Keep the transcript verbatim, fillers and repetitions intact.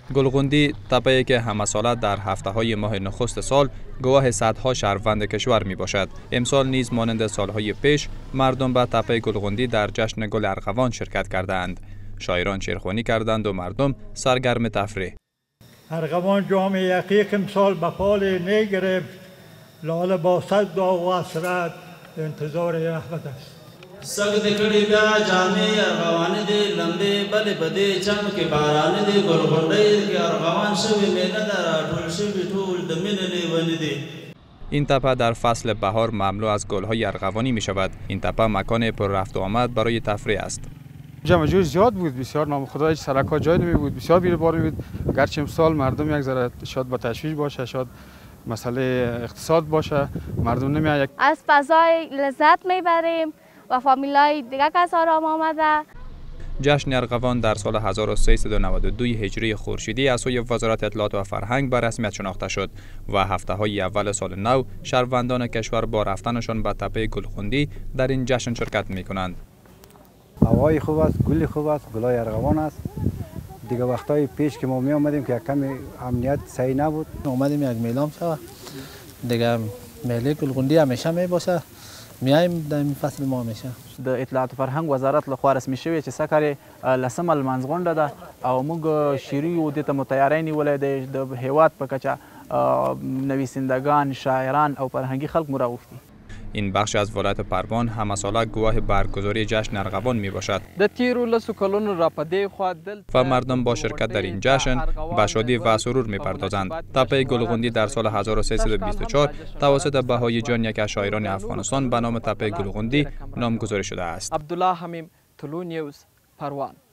گلغوندی تپه‌ای که همه ساله در هفته های ماه نخست سال گواه صدها شهروند کشور می باشد. امسال نیز مانند سالهای پیش مردم به تپه گلغوندی در جشن گل ارغوان شرکت کردند. شاعران شعرخوانی کردند و مردم سرگرم تفریح. ارغوان جام یقیق امسال به پال نگرفت، لاله با صد داغ و حسرت انتظار رحمت است. سخت کړي بیا جامې ارغوان دي لمبې بلې بدې چم کې باران دي ګلغونډۍ کې ارغوان شوي مینه ده راټول شوي ټول د مینې لیونې دي. این تپه در فصل بهار مملو از گل‌های ارغوانی می شود. این تپه مکان پر رفت و آمد برای تفریح است. جمع جوش زیاد بود، بسیار نام خدای سرکا جای نمی بود، بسیار بی‌بار بود. گرچه امسال مردم یک ذره شاید با تشویش باشه، شاید مسئله اقتصاد باشه، مردم نمی‌آید. از فضای لذت میبریم و فامیلای دیگه کسا هم آمده. جشن ارغوان در سال هزار و سیصد و نود و دو هجری خورشیدی از سوی وزارت اطلاعات و فرهنگ به رسمیت شناخته شد و هفته های اول سال نو شهروندان کشور با رفتنشان به تپه گلغوندی در این جشن شرکت می کنند. هوای خوب است، گل خوب است، گلای ارغوان است. دیگه وقتای پیش که ما می آمدیم که کمی امنیت صحیح نبود، اومدیم یک میلام شوه. دیگه میله گلغوندی همیشه می باشه. میایم در این فصل ما میشه. د اطلاعات فرهنګ وزارت لخوا رسمي شوی چې سکه لسمه لمانځغونډه ده او موږ شیری او د ته تیاری نیولې د هیواد په کچه نویسندگان، شاعران او فرهنګي خلک مراغوفتي. این بخش از ولایت پروان همه ساله گواه برگزاری جشن ارغوان می باشد د تیرو لسو کلونو را پدې خوا دل و مردم با شرکت در این جشن به شادی و سرور می پردازند. تپه گلغوندی در سال هزار و سیصد و بیست و چهار توسط بهایی جان یک از شاعران افغانستان به نام تپه گلغوندی نامگذاری شده است. عبدالله حمیم، طلوع نیوز، پروان.